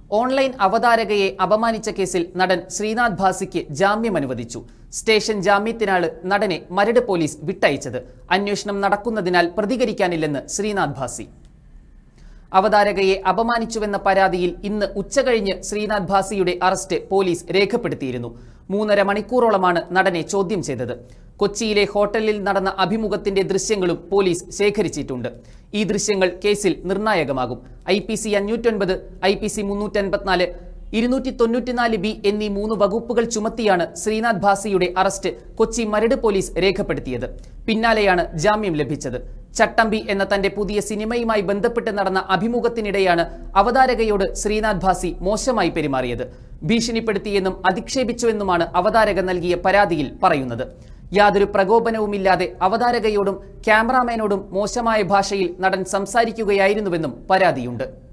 Online അവതാരകയെ അപമാനിച്ച കേസിൽ നടൻ ശ്രീനാഥ് ഭാസിക്ക് ജാമ്യം അനുവദിച്ചു. സ്റ്റേഷൻ ജാമ്യത്തിനാണ് നടനെ മരട് പോലീസ് വിട്ടയച്ചത്. അന്വേഷണം നടക്കുന്നതിനാൽ പ്രതികരിക്കാനില്ലെന്ന് ശ്രീനാഥ് ഭാസി. അവതാരകയെ അപമാനിച്ചുവെന്ന പരാതിയിൽ ഇന്ന് ഉച്ചകഴിഞ്ഞ് ശ്രീനാഥ് ഭാസിയുടെ അറസ്റ്റ് പോലീസ് രേഖപ്പെടുത്തിയിരുന്നു. 3.5 മണിക്കൂറോളമാണ് നടനെ ചോദ്യം ചെയ്തത്. കൊച്ചിയിലെ ഹോട്ടലിൽ നടന്ന അഭിമുഖത്തിന്റെ ദൃശ്യങ്ങളും പോലീസ് ശേഖരിച്ചിട്ടുണ്ട്. ഈ ദൃശ്യങ്ങൾ കേസിൽ നിർണായകമാകും. IPC 509, IPC 354, 294B എന്നീ 3 വകുപ്പുകൾ ചുമത്തിയാണ് ശ്രീനാഥ് ഭാസിയുടെ അറസ്റ്റ് കൊച്ചി മരട് പോലീസ് രേഖപ്പെടുത്തിയത്. പിന്നാലെയാണ് ജാമ്യം ലഭിച്ചത്. ചട്ടമ്പി എന്ന തന്റെ പുതിയ സിനിമയുമായി ബന്ധപ്പെട്ട് നടന്ന അഭിമുഖത്തിനിടെയാണ് അവതാരകയോട് ശ്രീനാഥ് ഭാസി മോശമായി പെരുമാറിയത്. ഭീഷണിപ്പെടുത്തിയെന്നും അധിക്ഷേപിച്ചുവെന്നുമാണ് അവതാരക നൽകിയ പരാതിയിൽ പറയുന്നത്. യാതൊരു പ്രകോപനവുമില്ലാതെ അവതാരകയോടും ക്യാമറാമാനോടും മോശമായ ഭാഷയിൽ നടൻ സംസാരിക്കുകയായിരുന്നുവെന്നും പരാതിയുണ്ട്.